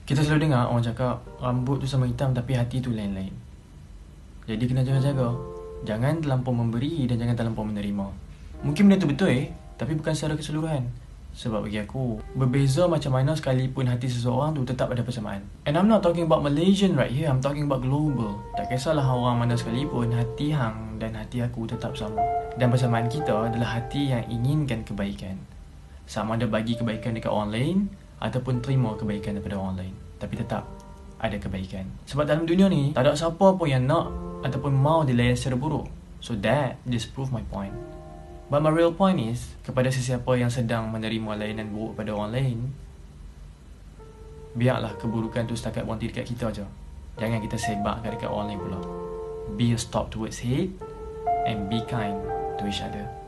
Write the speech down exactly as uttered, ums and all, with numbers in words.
Kita selalu dengar orang cakap rambut tu sama hitam tapi hati tu lain-lain. Jadi kena jaga-jaga. Jangan terlampau memberi dan jangan terlampau menerima. Mungkin benda tu betul eh, tapi bukan secara keseluruhan. Sebab bagi aku, berbeza macam mana sekalipun hati seseorang tu tetap ada persamaan. And I'm not talking about Malaysian right here, I'm talking about global. Tak kisahlah orang mana sekalipun, hati hang dan hati aku tetap sama. Dan persamaan kita adalah hati yang inginkan kebaikan. Sama ada bagi kebaikan dekat orang lain ataupun terima kebaikan daripada orang lain, tapi tetap ada kebaikan. Sebab dalam dunia ni, tak ada siapa pun yang nak ataupun mau dilayan secara buruk. So that just prove my point. But my real point is, kepada sesiapa yang sedang menerima layanan buruk pada orang lain, biarlah keburukan tu setakat berhenti dekat kita aja. Jangan kita sebarkan dekat orang lain pula. Be a stop towards hate and be kind to each other.